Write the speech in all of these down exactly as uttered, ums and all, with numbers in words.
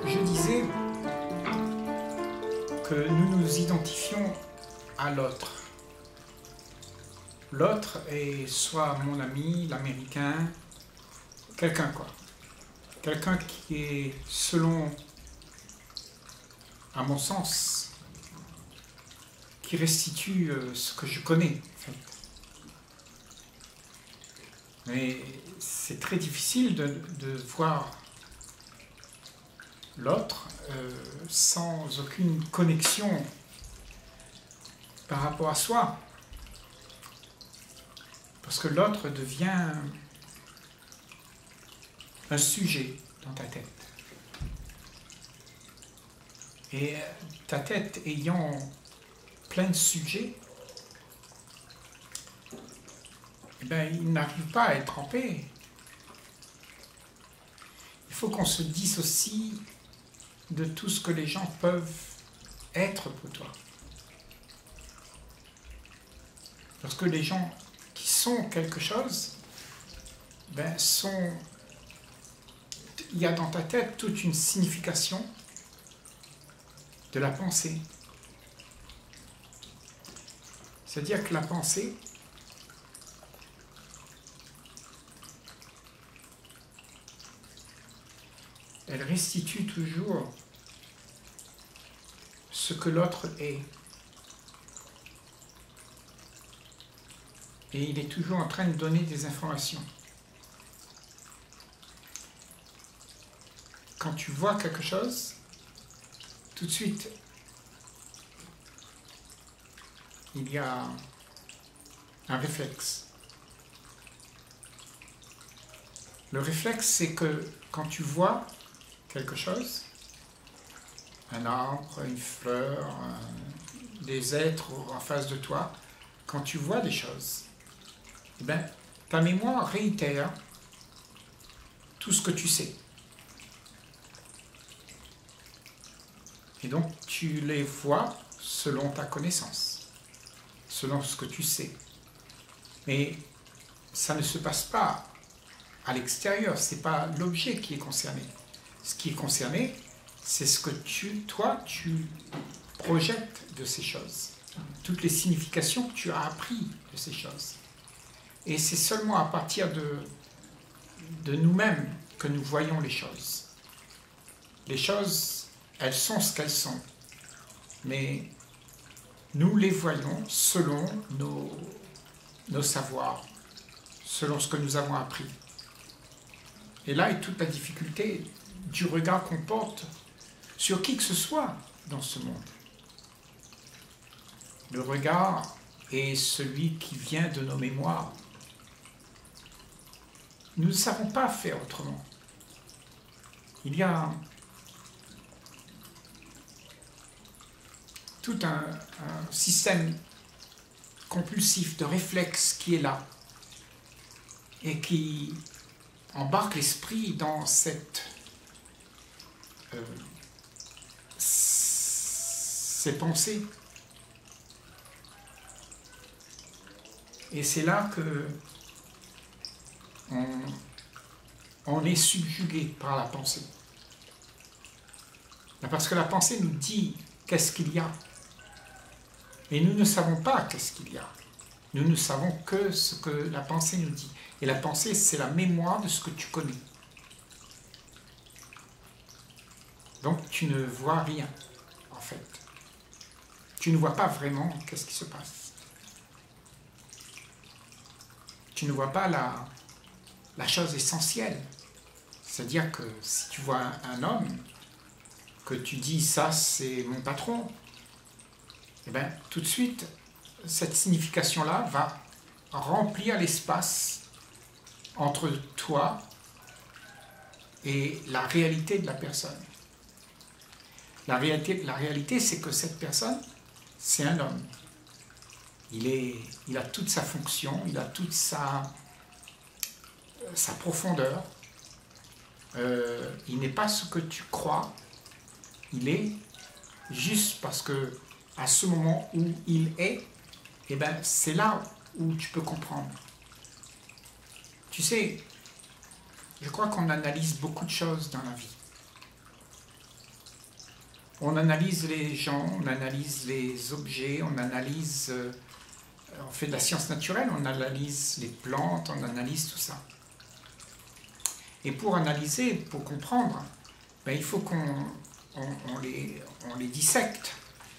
Je disais que nous nous identifions à l'autre. L'autre est soit mon ami, l'américain, quelqu'un quoi. Quelqu'un qui est, selon, à mon sens, qui restitue ce que je connais, en fait. Mais c'est très difficile de, de voir l'autre euh, sans aucune connexion par rapport à soi. Parce que l'autre devient un sujet dans ta tête. Et ta tête ayant plein de sujets, eh ben, il n'arrive pas à être en paix. Il faut qu'on se dissocie de tout ce que les gens peuvent être pour toi. Parce que les gens qui sont quelque chose, ben, sont... il y a dans ta tête toute une signification de la pensée. C'est-à-dire que la pensée, elle restitue toujours ce que l'autre est. Et il est toujours en train de donner des informations. Quand tu vois quelque chose, tout de suite, il y a un réflexe. Le réflexe, c'est que quand tu vois quelque chose, un arbre, une fleur, un, des êtres en face de toi, quand tu vois des choses, eh bien, ta mémoire réitère tout ce que tu sais. Et donc, tu les vois selon ta connaissance, selon ce que tu sais. Mais ça ne se passe pas à l'extérieur, ce n'est pas l'objet qui est concerné. Ce qui est concerné, c'est ce que tu, toi, tu projettes de ces choses. Toutes les significations que tu as appris de ces choses. Et c'est seulement à partir de, de nous-mêmes que nous voyons les choses. Les choses, elles sont ce qu'elles sont. Mais nous les voyons selon nos, nos savoirs, selon ce que nous avons appris. Et là est toute la difficulté du regard qu'on porte sur qui que ce soit dans ce monde. Le regard est celui qui vient de nos mémoires. Nous ne savons pas faire autrement. Il y a tout un, un système compulsif de réflexes qui est là et qui embarque l'esprit dans cette, euh, ces pensées. Et c'est là que on, on est subjugué par la pensée. Parce que la pensée nous dit qu'est-ce qu'il y a. Et nous ne savons pas qu'est-ce qu'il y a. Nous ne savons que ce que la pensée nous dit. Et la pensée, c'est la mémoire de ce que tu connais. Donc tu ne vois rien, en fait. Tu ne vois pas vraiment qu'est-ce qui se passe. Tu ne vois pas la, la chose essentielle. C'est-à-dire que si tu vois un, un homme, que tu dis ça c'est mon patron, et bien tout de suite, cette signification-là va remplir l'espace entre toi et la réalité de la personne. La réalité, la réalité c'est que cette personne, c'est un homme. Il, est, il a toute sa fonction, il a toute sa, sa profondeur. Euh, il n'est pas ce que tu crois, il est juste parce que à ce moment où il est, eh ben, c'est là où tu peux comprendre. Tu sais, je crois qu'on analyse beaucoup de choses dans la vie. On analyse les gens, on analyse les objets, on analyse, euh, on fait de la science naturelle, on analyse les plantes, on analyse tout ça. Et pour analyser, pour comprendre, ben, il faut qu'on on, on les, on les dissecte.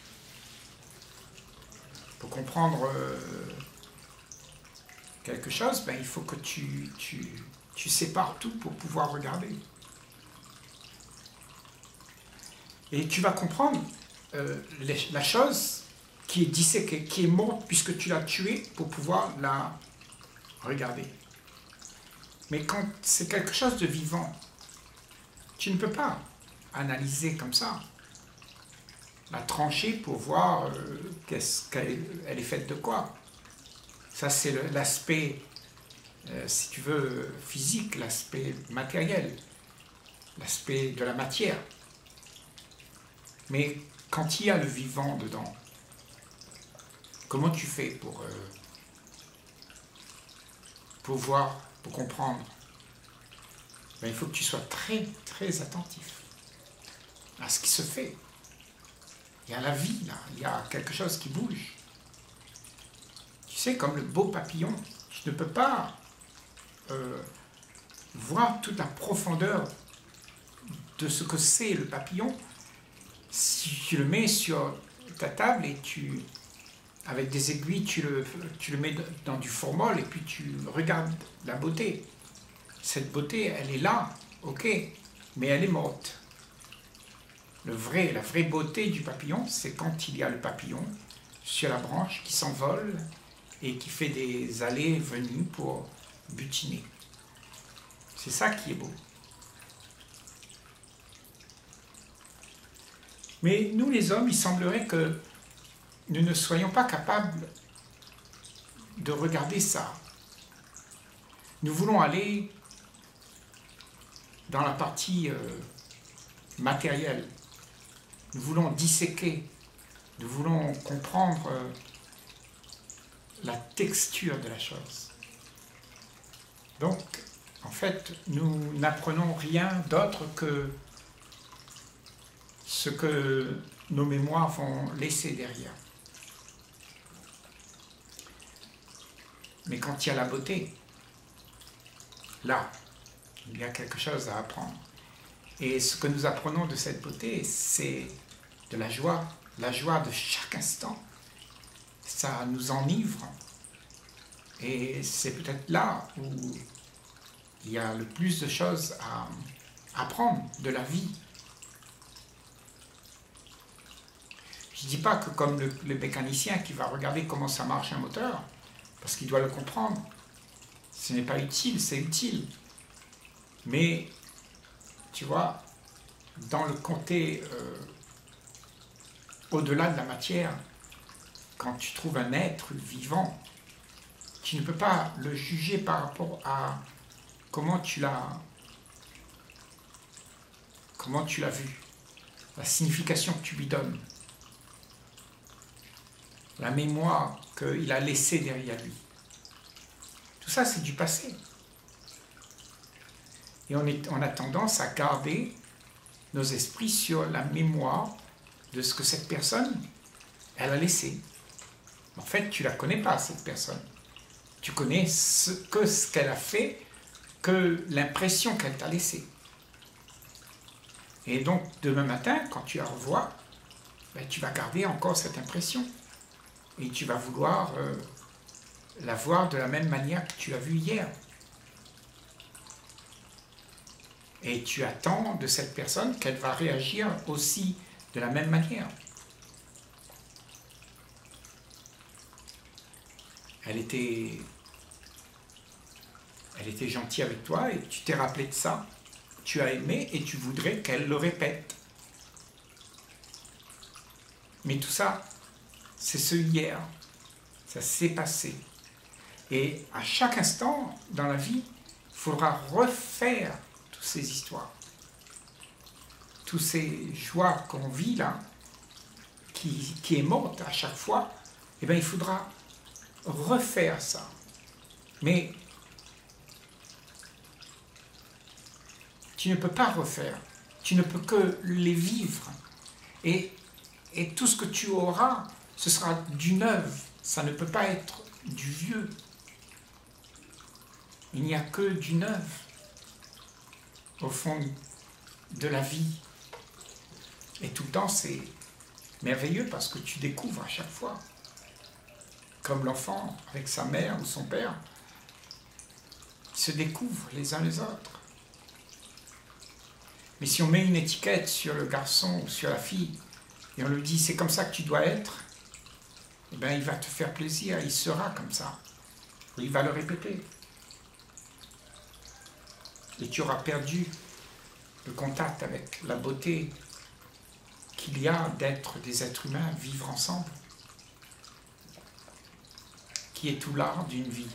Pour comprendre euh, quelque chose, ben, il faut que tu, tu, tu sépares tout pour pouvoir regarder. Et tu vas comprendre euh, les, la chose qui est disséquée, qui est morte puisque tu l'as tuée pour pouvoir la regarder. Mais quand c'est quelque chose de vivant, tu ne peux pas analyser comme ça, la trancher pour voir euh, qu'est-ce qu'elle elle est faite de quoi. Ça, c'est l'aspect, euh, si tu veux, physique, l'aspect matériel, l'aspect de la matière. Mais quand il y a le vivant dedans, comment tu fais pour, euh, pour voir, pour comprendre? Ben, il faut que tu sois très, très attentif à ce qui se fait. Il y a la vie, là. Il y a quelque chose qui bouge. Tu sais, comme le beau papillon, tu ne peux pas euh, voir toute la profondeur de ce que c'est le papillon si tu le mets sur ta table et tu, avec des aiguilles, tu le, tu le mets dans du formol et puis tu regardes la beauté. Cette beauté, elle est là, ok, mais elle est morte. Le vrai, la vraie beauté du papillon, c'est quand il y a le papillon sur la branche qui s'envole et qui fait des allées et venues pour butiner. C'est ça qui est beau. Mais nous, les hommes, il semblerait que nous ne soyons pas capables de regarder ça. Nous voulons aller dans la partie euh, matérielle. Nous voulons disséquer. Nous voulons comprendre euh, la texture de la chose. Donc, en fait, nous n'apprenons rien d'autre que ce que nos mémoires vont laisser derrière. Mais quand il y a la beauté, là, il y a quelque chose à apprendre. Et ce que nous apprenons de cette beauté, c'est de la joie, la joie de chaque instant. Ça nous enivre. Et c'est peut-être là où il y a le plus de choses à apprendre de la vie. Je ne dis pas que comme le, le mécanicien qui va regarder comment ça marche un moteur, parce qu'il doit le comprendre, ce n'est pas utile, c'est utile. Mais, tu vois, dans le côté euh, au-delà de la matière, quand tu trouves un être vivant, tu ne peux pas le juger par rapport à comment tu l'as comment tu l'as vu, la signification que tu lui donnes, la mémoire qu'il a laissée derrière lui. Tout ça, c'est du passé. Et on, est, on a tendance à garder nos esprits sur la mémoire de ce que cette personne, elle a laissé. En fait, tu ne la connais pas, cette personne. Tu connais ce, que ce qu'elle a fait, que l'impression qu'elle t'a laissée. Et donc, demain matin, quand tu la revois, ben, tu vas garder encore cette impression. Et tu vas vouloir euh, la voir de la même manière que tu l'as vue hier. Et tu attends de cette personne qu'elle va réagir aussi de la même manière. Elle était, elle était gentille avec toi et tu t'es rappelé de ça. Tu as aimé et tu voudrais qu'elle le répète. Mais tout ça, c'est ce hier. Ça s'est passé. Et à chaque instant dans la vie, il faudra refaire toutes ces histoires. Toutes ces joies qu'on vit là, qui, qui est morte à chaque fois, eh bien, il faudra refaire ça. Mais tu ne peux pas refaire. Tu ne peux que les vivre. Et, et tout ce que tu auras, ce sera du neuf. Ça ne peut pas être du vieux. Il n'y a que du neuf au fond de la vie. Et tout le temps, c'est merveilleux parce que tu découvres à chaque fois. Comme l'enfant avec sa mère ou son père, ils se découvrent les uns les autres. Mais si on met une étiquette sur le garçon ou sur la fille, et on lui dit c'est comme ça que tu dois être, eh bien il va te faire plaisir, il sera comme ça. Et il va le répéter. Et tu auras perdu le contact avec la beauté qu'il y a d'être des êtres humains, vivre ensemble, qui est tout l'art d'une vie.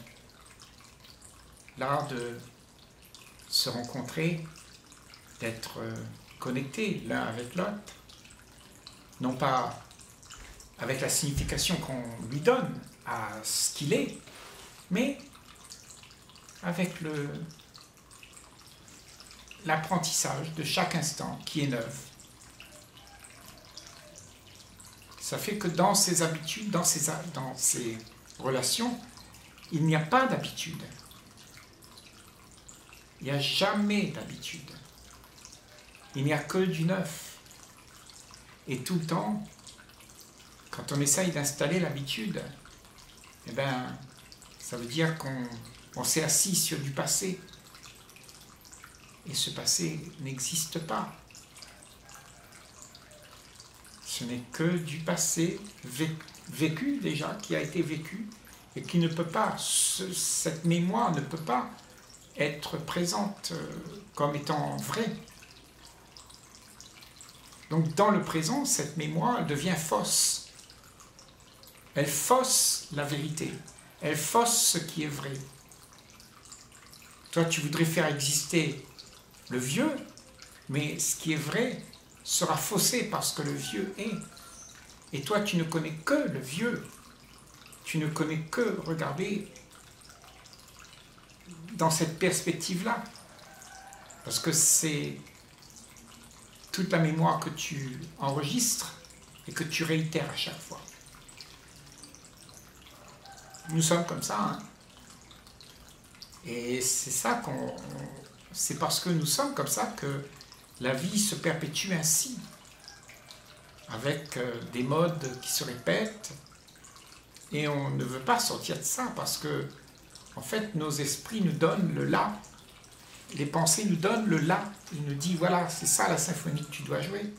L'art de se rencontrer, d'être connectés l'un avec l'autre, non pas avec la signification qu'on lui donne à ce qu'il est, mais avec le l'apprentissage de chaque instant qui est neuf. Ça fait que dans ces habitudes, dans ces, dans ces relations, il n'y a pas d'habitude. Il n'y a jamais d'habitude. Il n'y a que du neuf. Et tout le temps, quand on essaye d'installer l'habitude, eh ben, ça veut dire qu'on on s'est assis sur du passé. Et ce passé n'existe pas. Ce n'est que du passé vécu déjà, qui a été vécu, et qui ne peut pas, ce, cette mémoire ne peut pas être présente comme étant vraie. Donc dans le présent, cette mémoire elle devient fausse. Elle fausse la vérité. Elle fausse ce qui est vrai. Toi, tu voudrais faire exister le vieux, mais ce qui est vrai sera faussé parce que le vieux est. Et toi, tu ne connais que le vieux. Tu ne connais que, regardez, dans cette perspective-là. Parce que c'est toute la mémoire que tu enregistres et que tu réitères à chaque fois. Nous sommes comme ça, hein. Et c'est ça qu'on... C'est parce que nous sommes comme ça que la vie se perpétue ainsi, avec des modes qui se répètent, et on ne veut pas sortir de ça, parce que, en fait, nos esprits nous donnent le là, les pensées nous donnent le là, ils nous disent, voilà, c'est ça la symphonie que tu dois jouer.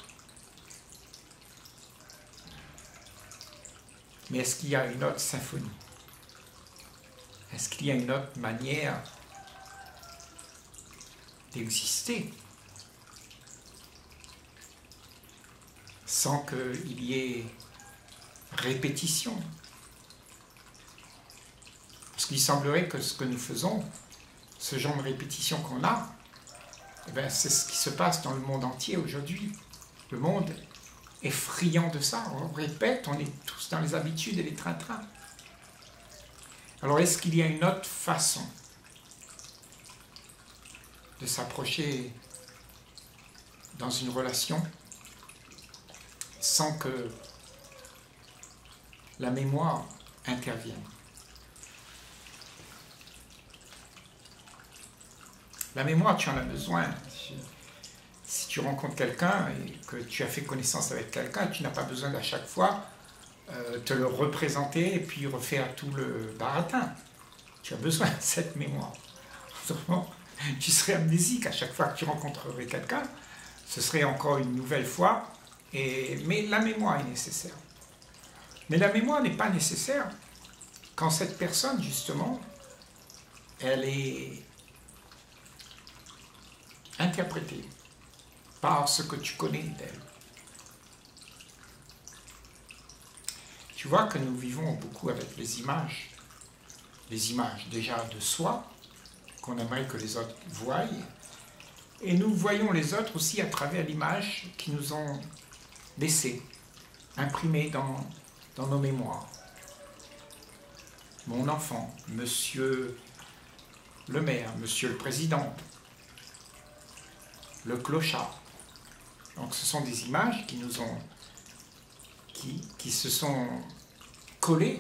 Mais est-ce qu'il y a une autre symphonie? Est-ce qu'il y a une autre manière d'exister sans qu'il y ait répétition? Parce qu'il semblerait que ce que nous faisons, ce genre de répétition qu'on a, eh bien, c'est ce qui se passe dans le monde entier aujourd'hui. Le monde est friand de ça. On répète, on est tous dans les habitudes et les train-train. Alors, est-ce qu'il y a une autre façon de s'approcher dans une relation sans que la mémoire intervienne? La mémoire, tu en as besoin. Si tu rencontres quelqu'un et que tu as fait connaissance avec quelqu'un, tu n'as pas besoin d'à chaque fois euh, te le représenter et puis refaire tout le baratin. Tu as besoin de cette mémoire. Autrement, tu serais amnésique à chaque fois que tu rencontrerais quelqu'un. Ce serait encore une nouvelle fois. Et, mais la mémoire est nécessaire. Mais la mémoire n'est pas nécessaire quand cette personne, justement, elle est interprétée par ce que tu connais d'elle. Tu vois que nous vivons beaucoup avec les images. Les images déjà de soi, qu'on aimerait que les autres voient. Et nous voyons les autres aussi à travers l'image qu'ils nous ont laissée, imprimée dans, dans nos mémoires. Mon enfant, monsieur le maire, monsieur le président, le clochard, Donc ce sont des images qui nous ont, qui, qui se sont collées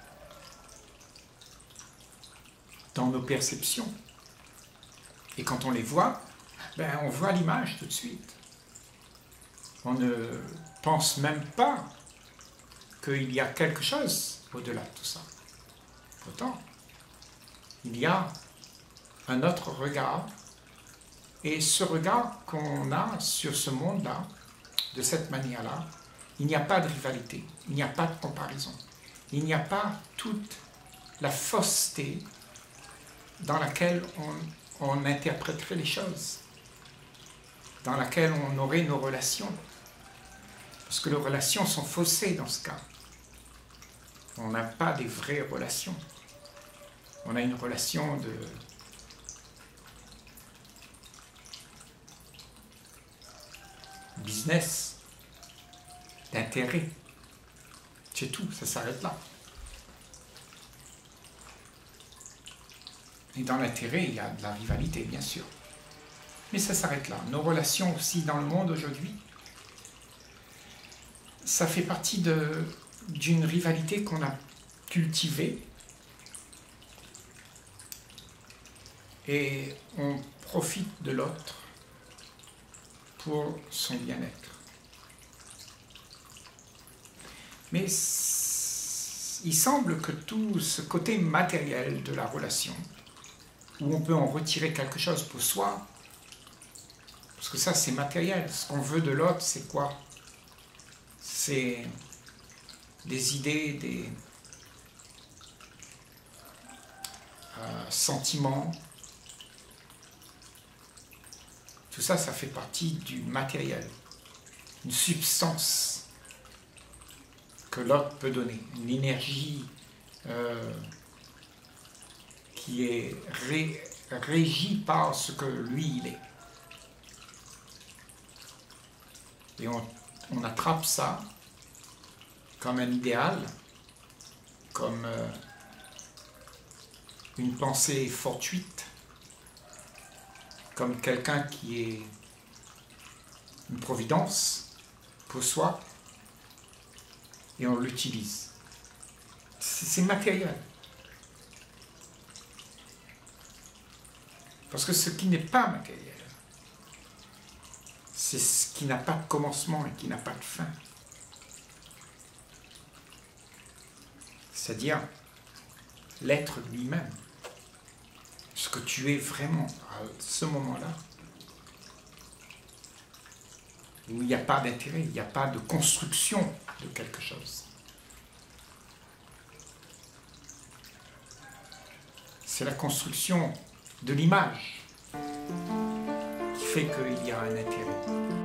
dans nos perceptions. Et quand on les voit, ben on voit l'image tout de suite. On ne pense même pas qu'il y a quelque chose au-delà de tout ça. Pourtant, il y a un autre regard, et ce regard qu'on a sur ce monde-là, de cette manière-là, il n'y a pas de rivalité, il n'y a pas de comparaison, il n'y a pas toute la fausseté dans laquelle on, on interpréterait les choses, dans laquelle on aurait nos relations, parce que les relations sont faussées dans ce cas. On n'a pas des vraies relations. On a une relation de business, d'intérêt. C'est tout, ça s'arrête là. Et dans l'intérêt, il y a de la rivalité, bien sûr. Mais ça s'arrête là. Nos relations aussi dans le monde aujourd'hui, ça fait partie de, d'une rivalité qu'on a cultivée. Et on profite de l'autre pour son bien-être. Mais il semble que tout ce côté matériel de la relation, où on peut en retirer quelque chose pour soi, parce que ça c'est matériel, ce qu'on veut de l'autre c'est quoi? C'est des idées, des euh, sentiments. Tout ça, ça fait partie du matériel, une substance que l'autre peut donner, une énergie euh, qui est ré, régie par ce que lui il est. Et on, on attrape ça comme un idéal, comme euh, une pensée fortuite, comme quelqu'un qui est une providence pour soi, et on l'utilise. C'est matériel. Parce que ce qui n'est pas matériel, c'est ce qui n'a pas de commencement et qui n'a pas de fin. C'est-à-dire l'être lui-même. Ce que tu es vraiment à ce moment-là, où il n'y a pas d'intérêt, il n'y a pas de construction de quelque chose. C'est la construction de l'image qui fait qu'il y a un intérêt.